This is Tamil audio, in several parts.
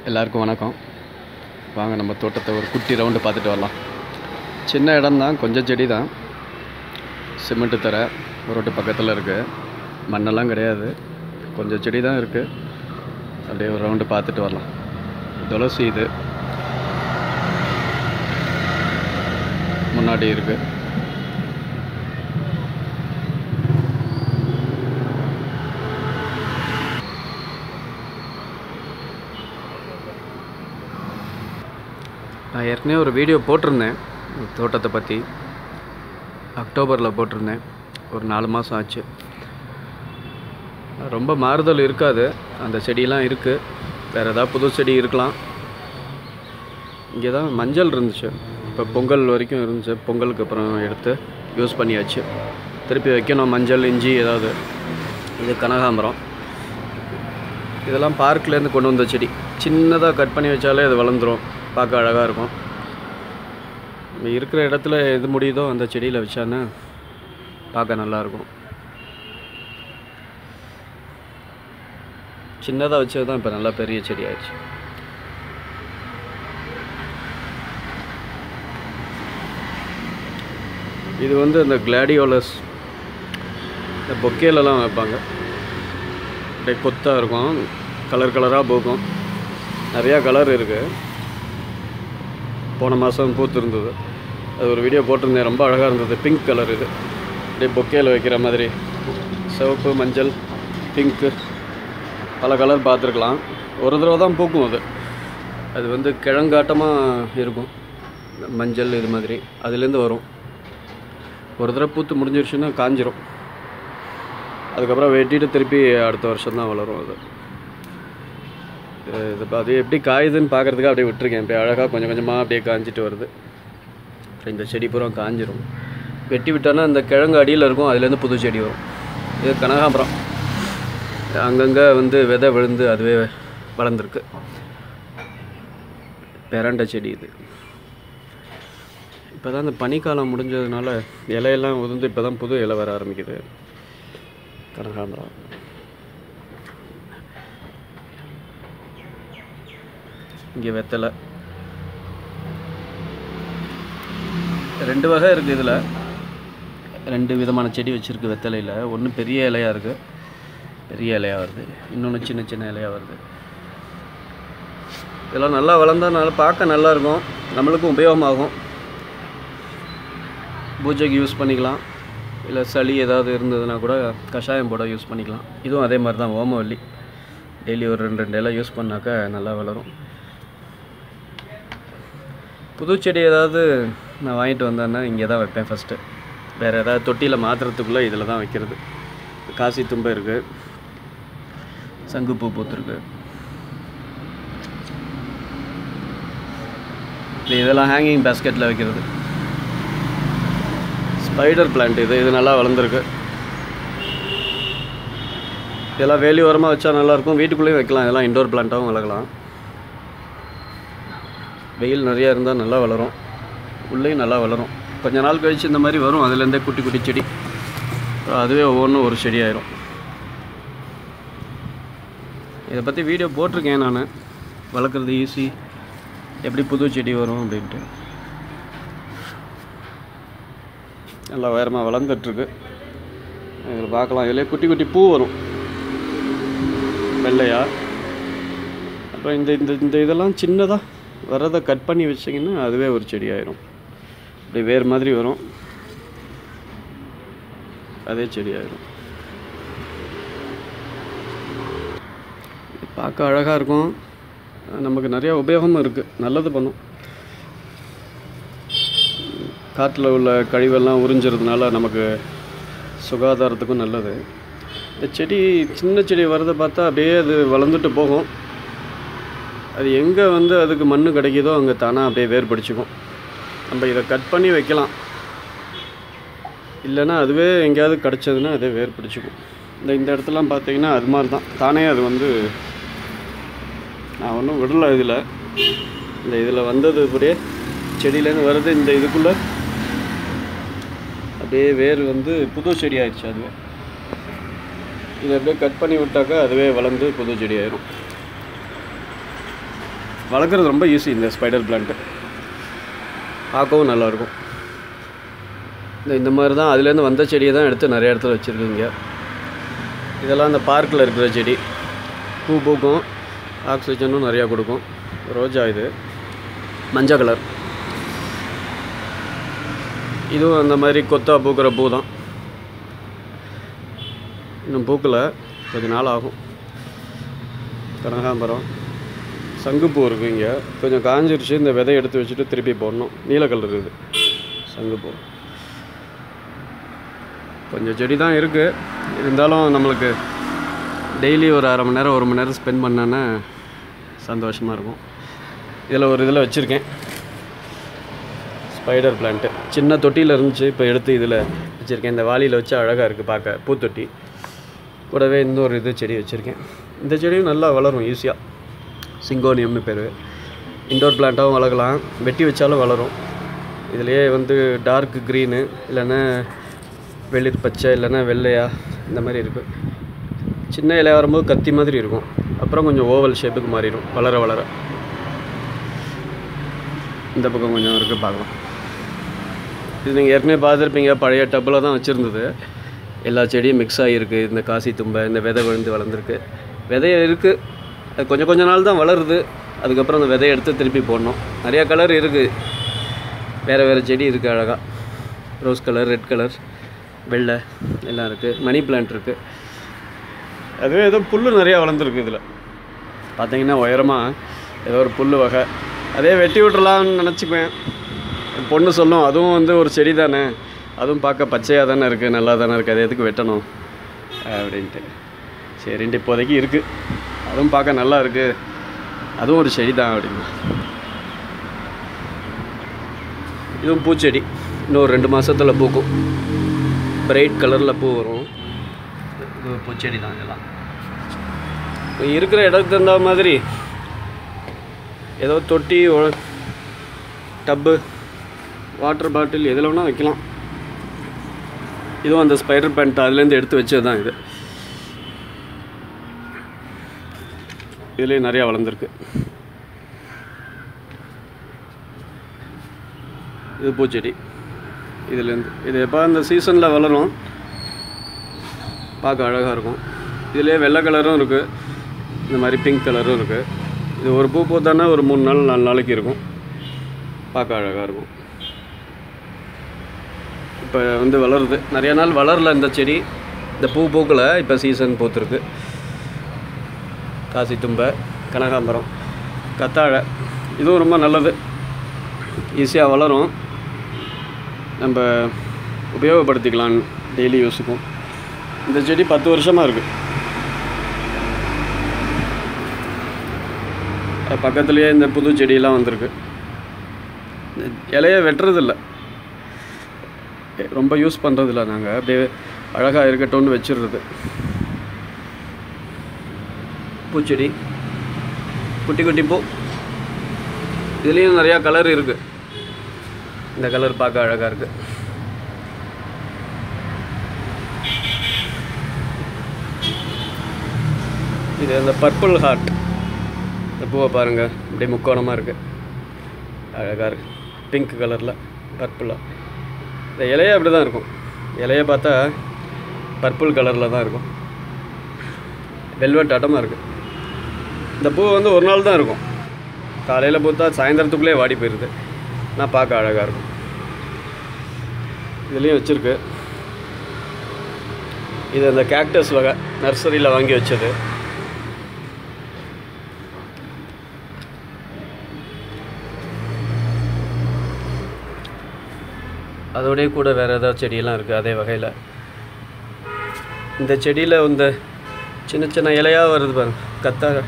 எல்லாருக்கும் வணக்கம். வாங்க நம்ம தோட்டத்தை ஒரு குட்டி ரவுண்டு பார்த்துட்டு வரலாம். சின்ன இடம் தான், கொஞ்சம் செடி தான். சிமெண்ட்டு தரை ரோட்டு பக்கத்தில் இருக்குது. மண்ணெல்லாம் கிடையாது, கொஞ்சம் செடி தான் இருக்குது. அப்படியே ஒரு ரவுண்டு பார்த்துட்டு வரலாம். துளசி இது முன்னாடி இருக்குது. நான் ஏற்கனவே ஒரு வீடியோ போட்டிருந்தேன் தோட்டத்தை பற்றி. அக்டோபரில் போட்டிருந்தேன். ஒரு 4 மாதம் ஆச்சு. ரொம்ப மாறுதல் இருக்காது, அந்த செடியெல்லாம் இருக்குது. வேறு ஏதாவது புது செடி இருக்கலாம். இங்கே தான் மஞ்சள் இருந்துச்சு, இப்போ பொங்கல் வரைக்கும் இருந்துச்சு. பொங்கலுக்கு அப்புறம் எடுத்து யூஸ் பண்ணியாச்சு. திருப்பி வைக்கணும் மஞ்சள், இஞ்சி ஏதாவது. இது கனகாம்பரம். இதெல்லாம் பார்க்லேருந்து கொண்டு வந்த செடி. சின்னதாக கட் பண்ணி வச்சாலே அது வளர்ந்துடும், பார்க்க அழகாக இருக்கும். இருக்கிற இடத்துல எது முடியுதோ அந்த செடியில் வச்சான்னு பார்க்க நல்லாயிருக்கும். சின்னதாக வச்சது தான் இப்போ நல்லா பெரிய செடி ஆயிடுச்சு. இது வந்து இந்த கிளாடியோலஸ், இந்த பொக்கேலலாம் வைப்பாங்க. அப்படியே கொத்தாக இருக்கும், கலர் கலராக பூக்கும். நிறையா கலர் இருக்குது. போன மாதம் பூத்து இருந்தது, அது ஒரு வீடியோ போட்டிருந்தேன். ரொம்ப அழகாக இருந்தது. பிங்க் கலர் இது, அப்படியே பொக்கேல வைக்கிற மாதிரி. சிவப்பு, மஞ்சள், பிங்க்கு, பல கலர் பார்த்துருக்கலாம். ஒரு தடவை தான் பூக்கும். அது வந்து கிழங்காட்டமாக இருக்கும், மஞ்சள் இது மாதிரி. அதுலேருந்து வரும். ஒரு தடவை பூத்து முடிஞ்சிருச்சுன்னா காஞ்சிரும். அதுக்கப்புறம் வெட்டிட்டு திருப்பி அடுத்த வருஷம் தான் வளரும். அது எப்படி காயுதுன்னு பார்க்குறதுக்காக அப்படியே விட்டுருக்கேன். அப்படியே அழகாக கொஞ்சம் கொஞ்சமாக அப்படியே காஞ்சிட்டு வருது. இந்த செடி பூரா காஞ்சிரும். வெட்டி விட்டோன்னா அந்த கிழங்கு அடியில் இருக்கும், அதுலேருந்து புது செடி வரும். இது கனகாம்பரம். அங்கங்கே வந்து விதை விழுந்து அதுவே வளர்ந்துருக்கு. பெரண்டை செடி இது. இப்போ தான் இந்த பனிக்காலம் முடிஞ்சதுனால இலையெல்லாம் உதிர்ந்து இப்போ தான் புது இலை வர ஆரம்பிக்குது. கனகாம்பரம். இங்கே வெத்தலை 2 வகை இருக்குது. இதில் 2 விதமான செடி வச்சுருக்கு வெத்தலையில். ஒன்று பெரிய இலையாக இருக்குது, பெரிய இலையாக வருது. இன்னொன்று சின்ன சின்ன இலையாக வருது. இதெல்லாம் நல்லா வளர்ந்தால் நல்லா பார்க்க நல்லாயிருக்கும், நம்மளுக்கும் உபயோகமாகும். பூஜைக்கு யூஸ் பண்ணிக்கலாம். இல்லை சளி ஏதாவது இருந்ததுன்னா கூட கஷாயம் போட யூஸ் பண்ணிக்கலாம். இதுவும் அதே மாதிரி தான், ஓமவல்லி. டெய்லி ஒரு 2 இலை யூஸ் பண்ணாக்கா நல்லா வளரும். புது செடி ஏதாவது நான் வாங்கிட்டு வந்தேன்னா இங்கே தான் வைப்பேன் ஃபஸ்ட்டு. வேறு ஏதாவது தொட்டியில் மாற்றுறதுக்குள்ளே இதில் தான் வைக்கிறது. காசி தும்பை இருக்குது, சங்குப்பூ பூத்துருக்கு. இதெல்லாம் ஹேங்கிங் பேஸ்கெட்டில் வைக்கிறது. ஸ்பைடர் பிளான்ட் இது நல்லா வளர்ந்துருக்கு. இதெல்லாம் வேலி ஓரமாக வச்சா நல்லாயிருக்கும். வீட்டுக்குள்ளேயும் வைக்கலாம். இதெல்லாம் இன்டோர் பிளான்ட்டாகவும் வளர்க்கலாம். வெயில் நிறையா இருந்தால் நல்லா வளரும், உள்ளேயும் நல்லா வளரும். கொஞ்ச நாள் கழித்து இந்த மாதிரி வரும், அதுலேருந்தே குட்டி குட்டி செடி. அதுவே ஒவ்வொன்றும் ஒரு செடி ஆயிரும். இதை பற்றி வீடியோ போட்டிருக்கேன் நான். வளர்க்குறது ஈஸி, எப்படி புது செடி வரும் அப்படின்ட்டு. நல்லா உயரமாக வளர்ந்துட்டுருக்கு. இதில் பார்க்கலாம். இதிலே குட்டி குட்டி பூ வரும், வெள்ளையா. அப்புறம் இந்த இதெல்லாம் சின்னதாக வரதை கட் பண்ணி வச்சிங்கன்னா அதுவே ஒரு செடி ஆயிரும். அப்படி வேறு மாதிரி வரும், அதே செடி ஆயிரும். பார்க்க அழகாக இருக்கும், நமக்கு நிறையா உபயோகமும் இருக்குது. நல்லது பண்ணும். காற்றில் உள்ள கழிவெல்லாம் உறிஞ்சிறதுனால நமக்கு சுகாதாரத்துக்கும் நல்லது. இந்த செடி சின்ன செடி வரதை பார்த்தா அப்படியே அது வளர்ந்துட்டு போகும். அது எங்கே வந்து அதுக்கு மண் கிடைக்கிதோ அங்கே தானாக அப்படியே வேர் பிடிச்சிக்கும். நம்ம இதை கட் பண்ணி வைக்கலாம், இல்லைன்னா அதுவே எங்கேயாவது கிடச்சதுன்னா அதே வேர் பிடிச்சிக்கும். இந்த இடத்துலாம் பார்த்தீங்கன்னா அது மாதிரி தான், தானே அது வந்து நான் ஒன்றும் விடலை. இதில் வந்தது அப்படியே செடியிலேருந்து வருது. இந்த இதுக்குள்ளே அப்படியே வேர் வந்து புது செடி ஆயிடுச்சு. அதுவே இதை அப்படியே கட் பண்ணி விட்டாக்கா அதுவே வளர்ந்து புது செடி ஆயிடும். வளர்க்குறது ரொம்ப ஈஸி இந்த ஸ்பைடர் பிளான்ட்டு, பார்க்கவும் நல்லாயிருக்கும். இந்த மாதிரி தான் அதுலேருந்து வந்த செடியை தான் எடுத்து நிறைய இடத்துல வச்சுருக்கீங்க. இதெல்லாம் இந்த பார்க்கில் இருக்கிற செடி, பூ பூக்கும், ஆக்சிஜனும் நிறையா கொடுக்கும். ரோஜா இது மஞ்சள் கலர், இதுவும் அந்த மாதிரி கொத்தா பூக்கிற பூ தான். இன்னும் பூக்கலை, கொஞ்சம் நாள் ஆகும். கனகாம்பரம், சங்குப்பூ இருக்குது இங்கே, கொஞ்சம் காஞ்சிருச்சு. இந்த விதை எடுத்து வச்சுட்டு திருப்பி போடணும். நீல கலர் இது சங்குப்பூ. கொஞ்சம் செடி தான் இருக்குது, இருந்தாலும் நம்மளுக்கு டெய்லி ஒரு அரை மணி நேரம் 1 மணி நேரம் ஸ்பெண்ட் பண்ணேன்னா சந்தோஷமாக இருக்கும். இதில் ஒரு இதில் வச்சுருக்கேன் ஸ்பைடர் பிளான்ட்டு. சின்ன தொட்டியில் இருந்துச்சு, இப்போ எடுத்து இதில் வச்சுருக்கேன். இந்த வாளியில் வச்சு அழகாக இருக்குது பார்க்க, பூத்தொட்டி. கூடவே இன்னொரு இது செடி வச்சுருக்கேன். இந்த செடியும் நல்லா வளரும் ஈஸியாக. சிங்கோனியம்னு பேர். இன்டோர் பிளான்ட்டாகவும் வளர்க்கலாம், வெட்டி வச்சாலும் வளரும். இதிலேயே வந்து டார்க் க்ரீனு, இல்லைன்னா வெளிர் பச்சை, இல்லைன்னா வெள்ளையா, இந்த மாதிரி இருக்குது. சின்ன இலையா வரும்போது கத்தி மாதிரி இருக்கும், அப்புறம் கொஞ்சம் ஓவல் ஷேப்புக்கு மாறிடும் வளர வளர. இந்த பக்கம் கொஞ்சம் இருக்குது, பார்க்கலாம். இது நீங்கள் ஏற்கனவே பார்த்துருப்பீங்க, பழைய டப்பில் தான் வச்சுருந்தது. எல்லா செடியும் மிக்ஸ் ஆகிருக்கு. இந்த காசி தும்பை, இந்த விதை விழுந்து வளர்ந்துருக்கு. விதைய இருக்குது, அது கொஞ்சம் நாள் தான் வளருது. அதுக்கப்புறம் அந்த விதையை எடுத்து திருப்பி போடணும். நிறையா கலர் இருக்குது, வேறு செடி இருக்குது அழகாக. ரோஸ் கலர், ரெட் கலர், வெள்ளை எல்லாம் இருக்குது. மணி பிளான்ட் இருக்குது. அதுவே ஏதோ புல் நிறையா வளர்ந்துருக்கு. இதில் பார்த்தீங்கன்னா உயரமாக ஏதோ ஒரு புல் வகை. அதே வெட்டி விட்டுறலாம்னு நினச்சிக்குவேன். பொண்ணு சொல்லும், அதுவும் வந்து ஒரு செடி தானே, அதுவும் பார்க்க பச்சையாக தானே இருக்குது, நல்லா தானே இருக்குது, அது எதுக்கு வெட்டணும் அப்படின்ட்டு. சரின்ட்டு இப்போதைக்கு இருக்குது. அதுவும் பார்க்க நல்லா இருக்குது, அதுவும் ஒரு செடி தான் அப்படின்னு. இதுவும் பூச்செடி, இன்னும் 2 மாதத்தில் பூக்கும். பிரைட் கலரில் பூ வரும். இது பூச்செடி தான். இதெல்லாம் இருக்கிற இடத்துக்கு தகுந்த மாதிரி ஏதோ தொட்டி, டப்பு, வாட்டர் பாட்டில் எதில் வேணால் வைக்கலாம். இதுவும் அந்த ஸ்பைடர் பிளான்ட் அதுலேருந்து எடுத்து வச்சது தான் இது. இதுலேயும் நிறையா வளர்ந்துருக்கு. இது பூச்செடி. இதுலேருந்து இது எப்போ அந்த சீசனில் வளரும், பார்க்க அழகாக இருக்கும். இதிலே வெள்ளை கலரும் இருக்குது, இந்த மாதிரி பிங்க் கலரும் இருக்குது. இது ஒரு பூ பூத்தானா ஒரு 3 நாள் 4 நாளைக்கு இருக்கும், பார்க்க அழகாக இருக்கும். இப்போ வந்து வளருது, நிறைய நாள் வளரல இந்த செடி. இந்த பூ பூக்கலை, இப்போ சீசன் பூத்துருக்கு. காசி தும்பை, கனகாம்பரம், கத்தாழை, இதுவும் ரொம்ப நல்லது, ஈஸியாக வளரும். நம்ம உபயோகப்படுத்திக்கலாம் டெய்லி யூஸுக்கும். இந்த செடி 10 வருஷமாக இருக்குது. பக்கத்துலேயே இந்த புது செடியெல்லாம் வந்திருக்கு. இலையை வெட்டுறதில்ல, ரொம்ப யூஸ் பண்ணுறதில்ல. நாங்கள் அப்படியே அழகாக இருக்கட்டும்னு வச்சிடுறது. பூச்செடி, குட்டி குட்டி பூ. இதுலேயும் நிறையா கலர் இருக்குது. இந்த கலர் பார்க்க அழகாக இருக்குது. இது அந்த பர்பிள் ஹார்ட், இந்த பூவை பாருங்கள், அப்படியே முக்கோணமாக இருக்குது, அழகாக இருக்குது. பிங்க் கலரில் பர்பிளாக. இந்த இலையை அப்படி தான் இருக்கும். இலையை பார்த்தா பர்பிள் கலரில் தான் இருக்கும், வெல்வெட் ஆட்டமாக இருக்குது. இந்த பூ வந்து ஒரு நாள் தான் இருக்கும். காலையில் பூத்தா சாயந்தரத்துக்குள்ளே வாடி போயிடுது. நான் பார்க்க அழகாக இருக்கும். இதுலேயும் வச்சுருக்கு. இது அந்த கேக்டஸ் வகை, நர்சரியில் வாங்கி வச்சது. அதோடய கூட வேறு ஏதாவது செடியெல்லாம் இருக்குது அதே வகையில். இந்த செடியில் இந்த சின்ன சின்ன இலையாக வருது பாருங்க, கத்தாழை.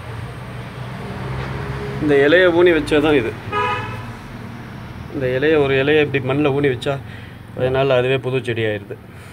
இந்த இலையை ஊனி வச்சா தான் இது. இந்த இலையை ஒரு இலையை இப்படி மண்ணில் ஊனி வச்சா கொஞ்ச நாள் அதுவே புது செடி ஆயிடுது.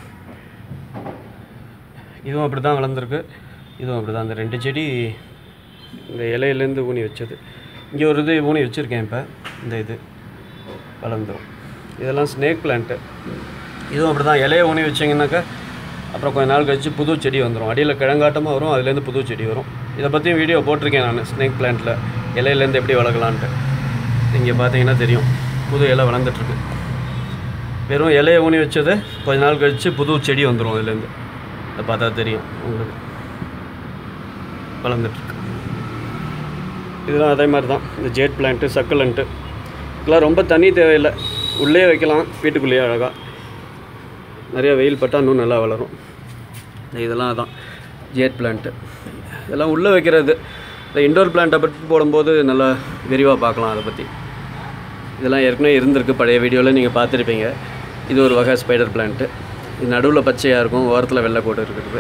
இதுவும் அப்படி தான் வளர்ந்துருக்கு, இதுவும் அப்படி தான். அந்த 2 செடி இந்த இலையிலேருந்து ஊனி வச்சது. இங்கே ஒரு இது ஊனி வச்சுருக்கேன் இப்போ. இந்த இது வளர்ந்துடும். இதெல்லாம் ஸ்னேக் பிளான்ட்டு. இதுவும் அப்படி தான். இலையை ஊனி வச்சிங்கன்னாக்கா அப்புறம் கொஞ்ச நாள் கழிச்சு புது செடி வந்துடும். அடியில் கிழங்காட்டமாக வரும், அதுலேருந்து புது செடி வரும். இதை பற்றியும் வீடியோ போட்டிருக்கேன் நான் ஸ்னேக் பிளான்ட்டில். இலையிலேருந்து எப்படி வளர்க்கலான்ட்டு. இங்கே பார்த்தீங்கன்னா தெரியும், புது இலை வளர்ந்துட்டுருக்கு. வெறும் இலையை ஊனி வச்சது கொஞ்ச நாள் கழித்து புது செடி வந்துடும். இதுலேருந்து அதை பார்த்தா தெரியும் உங்களுக்கு, வளர்ந்துட்டுருக்கு. இதெல்லாம் அதே மாதிரி தான். இந்த ஜேட் பிளான்ட்டு, சக்குலண்ட்டு இதெல்லாம் ரொம்ப தண்ணி தேவையில்லை, உள்ளே வைக்கலாம் வீட்டுக்குள்ளேயே அழகாக. நிறையா வெயில் பட்டால் இன்னும் நல்லா வளரும். இதெல்லாம் அதான் ஜேட் பிளான்ட்டு. இதெல்லாம் உள்ளே வைக்கிறது. இந்த இண்டோர் பிளான்ட்டை பற்றி போடும்போது நல்லா விரிவாக பார்க்கலாம் அதை பற்றி. இதெல்லாம் ஏற்கனவே இருந்திருக்கு, பழைய வீடியோவில் நீங்கள் பார்த்துருப்பீங்க. இது ஒரு வகை ஸ்பைடர் பிளான்ட்டு. இது நடுவில் பச்சையாக இருக்கும், ஓரத்தில் வெள்ளை கோடு இருக்கிறது.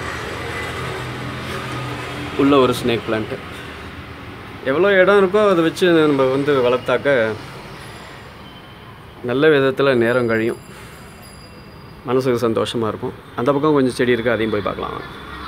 உள்ள ஒரு ஸ்னேக் பிளான்ட்டு. எவ்வளோ இடம் இருக்கோ அதை வச்சு நம்ம வளர்த்தாக்க நல்ல விதத்தில் நேரம் கழியும், மனசுக்கு சந்தோஷமாக இருக்கும். அந்த பக்கம் கொஞ்சம் செடி இருக்குது, அதையும் போய் பார்க்கலாம்.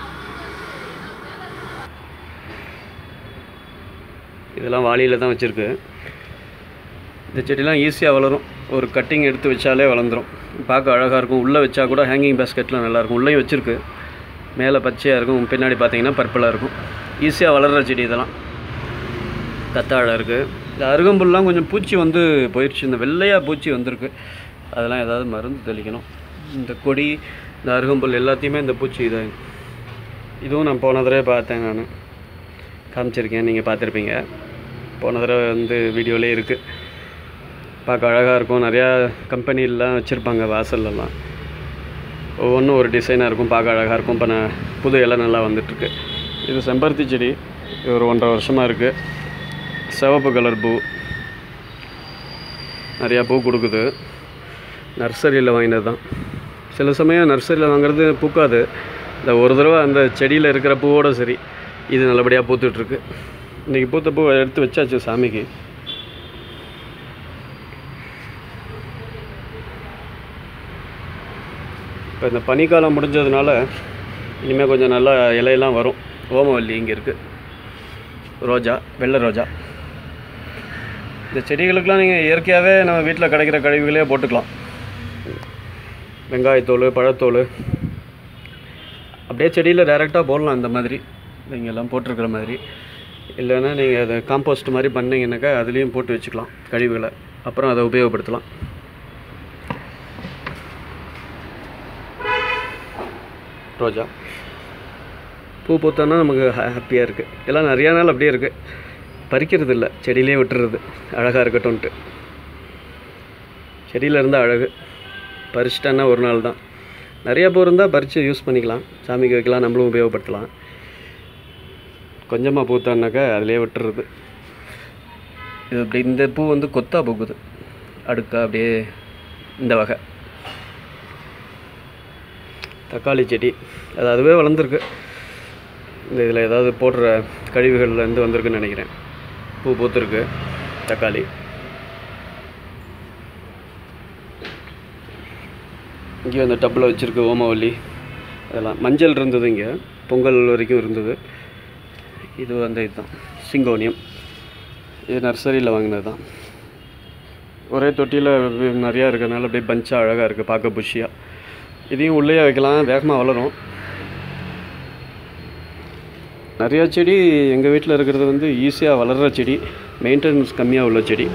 இதெல்லாம் வாளியில் தான் வச்சுருக்கு. இந்த செடிலாம் ஈஸியாக வளரும். ஒரு கட்டிங் எடுத்து வச்சாலே வளர்ந்துடும். பார்க்க அழகாக இருக்கும். உள்ளே வச்சா கூட ஹேங்கிங் பேஸ்கெட்லாம் நல்லாயிருக்கும். உள்ளேயும் வச்சுருக்கு. மேலே பச்சையாக இருக்கும், பின்னாடி பார்த்தீங்கன்னா பர்பிளாக இருக்கும். ஈஸியாக வளர்கிற செடி இதெல்லாம். கத்தாழை இருக்குது. இந்த அருகம்புல்லாம் கொஞ்சம் பூச்சி போயிடுச்சு. இந்த வெள்ளையாக பூச்சி வந்திருக்கு. அதெல்லாம் ஏதாவது மருந்து தெளிக்கணும். இந்த கொடி, இந்த அருகம்புல் எல்லாத்தையுமே இந்த பூச்சி இதுவும் நான் போன தடவை பார்த்தேன், நான் காமிச்சிருக்கேன், நீங்கள் பார்த்துருப்பீங்க. போன தடவை வீடியோவிலே இருக்குது. பார்க்க அழகாக இருக்கும். நிறையா கம்பெனிலாம் வச்சுருப்பாங்க வாசல்லலாம். ஒவ்வொன்றும் ஒரு டிசைனாக இருக்கும், பார்க்க அழகாக இருக்கும். இப்போ நான் புது இலை நல்லா வந்துட்டுருக்கு. இது செம்பருத்தி செடி. இது ஒரு 1.5 வருஷமாக இருக்குது. சிவப்பு கலர் பூ, நிறையா பூ கொடுக்குது. நர்சரியில் வாங்கினது தான். சில சமயம் நர்சரியில் வாங்குறது பூக்காது. இந்த ஒரு தடவை அந்த செடியில் இருக்கிற பூவோடு சரி, இது நல்லபடியாக பூத்துட்ருக்கு. இன்றைக்கி பூத்த பூ எடுத்து வச்சாச்சு சாமிக்கு. இப்போ இந்த பனிக்காலம் முடிஞ்சதுனால இனிமேல் கொஞ்சம் நல்லா இலையெல்லாம் வரும். ஓமவல்லி இங்கே இருக்குது. ரோஜா, வெள்ளை ரோஜா. இந்த செடிகளுக்கெலாம் நீங்கள் இயற்கையாகவே நம்ம வீட்டில் கிடைக்கிற கழிவுகளே போட்டுக்கலாம். வெங்காயத்தோல், பழத்தோல் அப்படியே செடியில் டைரெக்டாக போடலாம். இந்த மாதிரி நீங்கள்லாம் போட்டிருக்கிற மாதிரி. இல்லைன்னா நீங்கள் அதை காம்போஸ்ட் மாதிரி பண்ணிங்கன்னாக்கா அதுலேயும் போட்டு வச்சுக்கலாம் கழிவுகளை. அப்புறம் அதை உபயோகப்படுத்தலாம். ரோஜா பூ பூத்தோன்னா நமக்கு ஹாப்பியாக இருக்குது. எல்லாம் நிறையா நாள் அப்படியே இருக்குது, பறிக்கிறது இல்லை, செடியிலே விட்டுறது. அழகாக இருக்கட்டும்ன்ட்டு. செடியில் இருந்தால் அழகு, பறிச்சிட்டான்னா ஒரு நாள் தான். நிறையா பூ இருந்தால் பறித்து யூஸ் பண்ணிக்கலாம், சாமிக்கு வைக்கலாம், நம்மளும் உபயோகப்படுத்தலாம். கொஞ்சமாக பூத்தான்னாக்கா அதிலே விட்டுறது. இது அப்படி இந்த பூ கொத்தாக பூக்குது, அடுக்கா அப்படியே. இந்த வகை தக்காளி செடி, அது அதுவே வளர்ந்துருக்கு. இந்த இதில் ஏதாவது போடுற கழிவுகள்லேருந்து வந்திருக்குன்னு நினைக்கிறேன். பூ பூத்துருக்கு தக்காளி. இங்கே அந்த டப்பில் வச்சுருக்கு ஓமவல்லி. அதெல்லாம் மஞ்சள் இருந்தது, இங்கே பொங்கல் வரைக்கும் இருந்தது. இது இதுதான் சிங்கோனியம். இது நர்சரியில் வாங்கினது தான். ஒரே தொட்டியில் நிறையா இருக்கிறதுனால அப்படியே பஞ்சாக அழகாக இருக்குது, பார்க்க புஷியாக. இதையும் உள்ளே வைக்கலாம், வேகமாக வளரும். நிறையா செடி எங்கள் வீட்டில் இருக்கிறது ஈஸியாக வளர்கிற செடி, மெயின்டெனன்ஸ் கம்மியாக உள்ள செடி.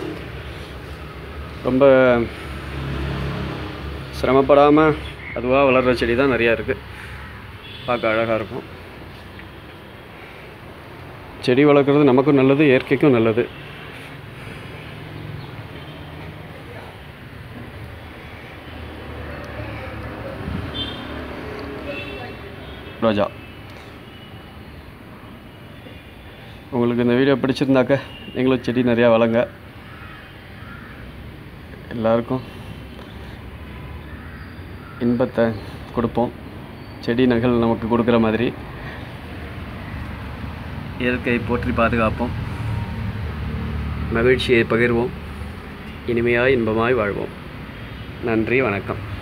ரொம்ப சிரமப்படாமல் அதுவாக வளர்கிற செடி தான் நிறையா இருக்குது. பார்க்க அழகாக இருக்கும். செடி வளர்க்குறது நமக்கும் நல்லது, இயற்கைக்கும் நல்லது. ரோஜா. உங்களுக்கு இந்த வீடியோ பிடிச்சிருந்தாக்க நீங்களும் செடி நிறையா வளங்க. எல்லாருக்கும் இன்பத்தை கொடுப்போம். செடி நகல் நமக்கு கொடுக்குற மாதிரி இயற்கையை போற்றி பாதுகாப்போம். மகிழ்ச்சியை பகிர்வோம். இனிமையாய் இன்பமாய் வாழ்வோம். நன்றி, வணக்கம்.